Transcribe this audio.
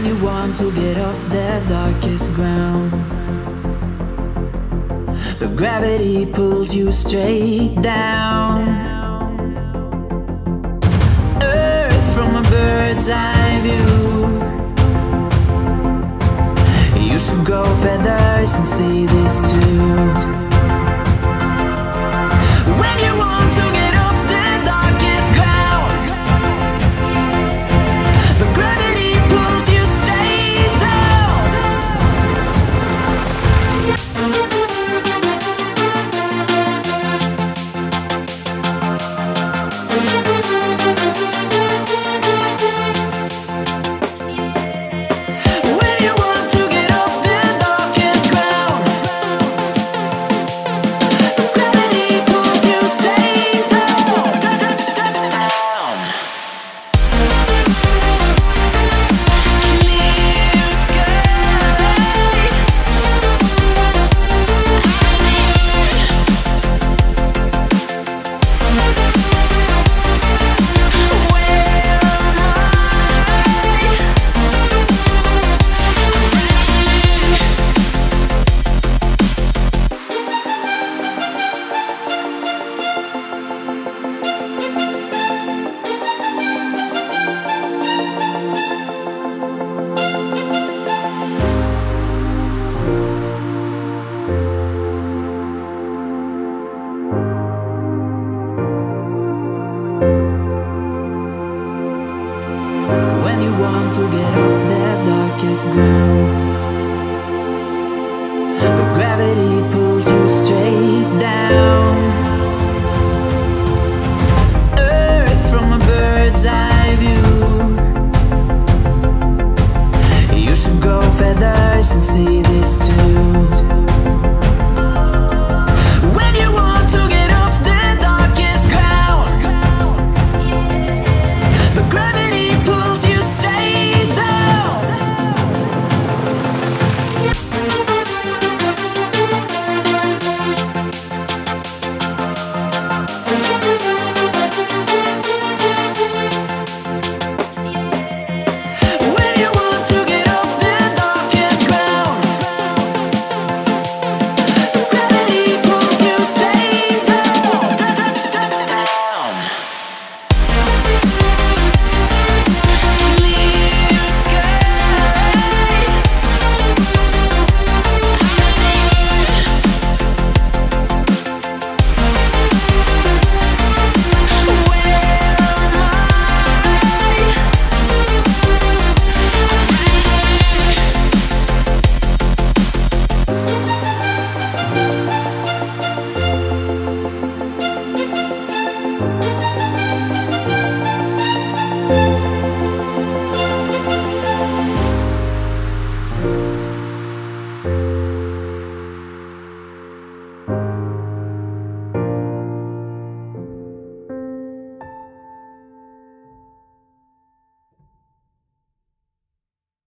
you want to get off the darkest ground, but gravity pulls you straight down. Earth from a bird's eye view. You should grow feathers and see this too. When you want to get off the darkest ground, but gravity pulls you straight down. When you want to get off the darkest ground, but gravity pulls you straight down. Clear sky. Where am When you want to get off the darkest ground,